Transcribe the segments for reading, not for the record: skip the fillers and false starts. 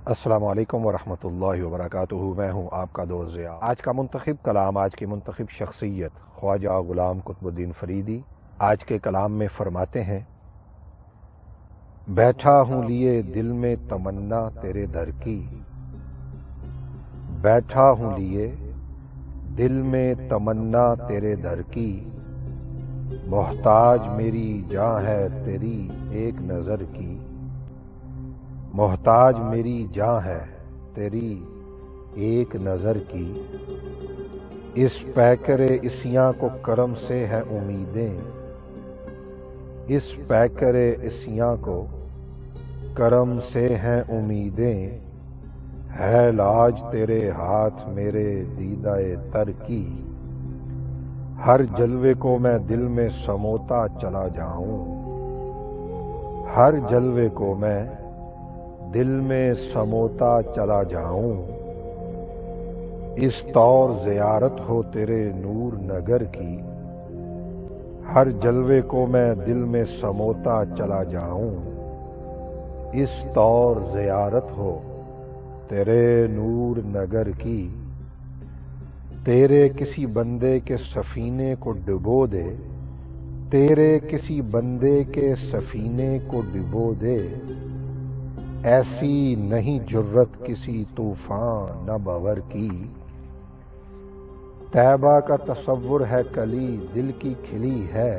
السلام علیکم ورحمۃ اللہ وبرکاتہ۔ میں ہوں آپ کا دوست ضیاء۔ آج کا منتخب کلام، آج کی منتخب شخصیت خواجہ غلام قطب الدین فریدی آج کے کلام میں فرماتے ہیں: بیٹھا ہوں لیے دل میں تمنا تیرے در کی، بیٹھا ہوں لیے دل میں تمنا تیرے در کی، محتاج میری جاں ہے تیری ایک نظر کی، محتاج میری جاں ہے تیری ایک نظر کی، اس پیکر عصیاں کو کرم سے ہے امیدیں، اس پیکر عصیاں کو کرم سے ہیں امیدیں، ہے لاج تیرے ہاتھ میرے دیدہ تر کی، ہر جلوے کو میں دل میں سموتا چلا جاؤں، ہر جلوے کو میں دل میں سموتا چلا جاؤں، اس طور زیارت ہو تیرے نور نگر کی، ہر جلوے کو میں دل میں سموتا چلا جاؤں، اس طور زیارت ہو تیرے نور نگر کی، تیرے کسی بندے کے سفینے کو ڈبو دے، تیرے کسی بندے کے سفینے کو ڈبو دے، ایسی نہیں جرت کسی طوفان نہ بور کی، طیبہ کا تصور ہے کلی دل کی کھلی ہے،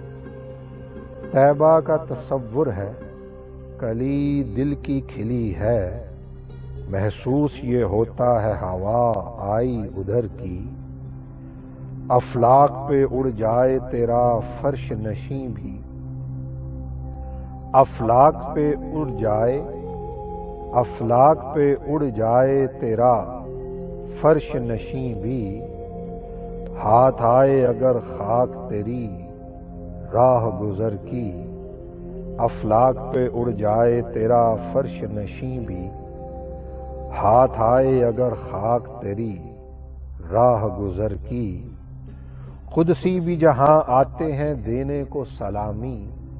طیبہ کا تصور ہے کلی دل کی کھلی ہے، محسوس یہ ہوتا ہے ہوا آئی ادھر کی، افلاک پہ اڑ جائے تیرا فرش نشیں بھی، افلاک پہ اڑ جائے، افلاک پہ اڑ جائے تیرا فرش نشیں بھی، ہاتھ آئے اگر خاک تیری راہ گزر کی، افلاک پہ اڑ جائے تیرا فرش نشیں بھی، ہاتھ آئے اگر خاک تیری راہ گزر کی، قدسی بھی جہاں آتے ہیں دینے کو سلامی،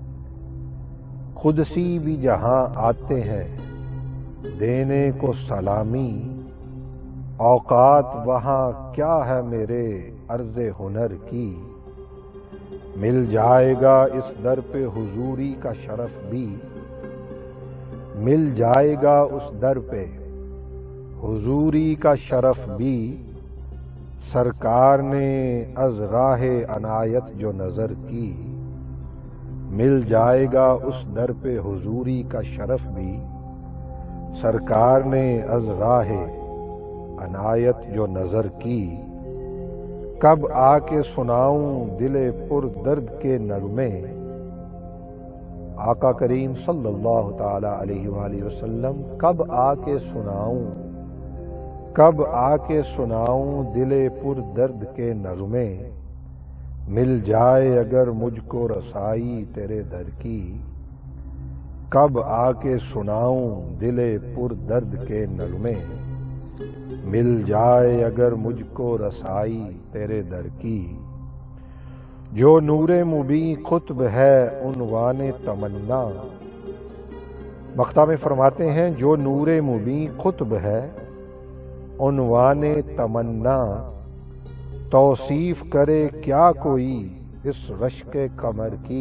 قدسی بھی جہاں آتے ہیں دینے کو سلامی، اوقات وہاں کیا ہے میرے عرض ہنر کی، مل جائے گا اس در پہ حضوری کا شرف بھی، مل جائے گا اس در پہ حضوری کا شرف بھی، سرکار نے از راہ عنایت جو نظر کی، مل جائے گا اس در پہ حضوری کا شرف بھی، سرکار نے از راہ عنایت جو نظر کی، کب آ کے سناؤں دل پر درد کے نغمے، آقا کریم صلی اللہ تعالی علیہ وآلہ وسلم کب آ کے سناؤں، کب آ کے سناؤں دل پر درد کے نغمے، مل جائے اگر مجھ کو رسائی تیرے در کی، کب آ کے سناؤں دل پر درد کے نغمے، مل جائے اگر مجھ کو رسائی تیرے در کی، جو نور مبیں قطب ہے عنوان تمنا، مقطع میں فرماتے ہیں جو نور مبیں قطب ہے عنوان تمنا، توصیف کرے کیا کوئی اس رشک قمر کی،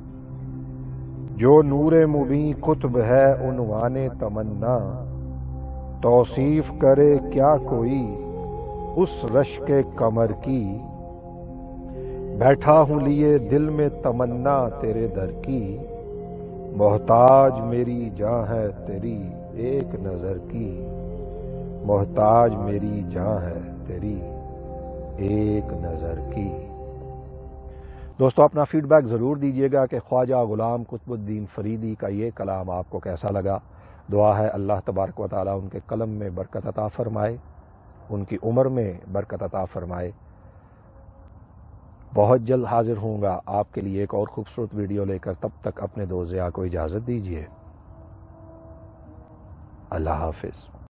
جو نور مبیں قطب ہے عنوان تمنا، توصیف کرے کیا کوئی اس رشک قمر کی، بیٹھا ہوں لیے دل میں تمنا تیرے در کی، محتاج میری جاں ہے تیری ایک نظر کی، محتاج میری جاں ہے تیری ایک نظر کی۔ دوستو اپنا فیڈ بیک ضرور دیجیے گا کہ خواجہ غلام قطب الدین فریدی کا یہ کلام آپ کو کیسا لگا۔ دعا ہے اللہ تبارک و تعالیٰ ان کے قلم میں برکت عطا فرمائے، ان کی عمر میں برکت عطا فرمائے۔ بہت جلد حاضر ہوں گا آپ کے لیے ایک اور خوبصورت ویڈیو لے کر، تب تک اپنے دوست ضیاء کو اجازت دیجیے۔ اللہ حافظ۔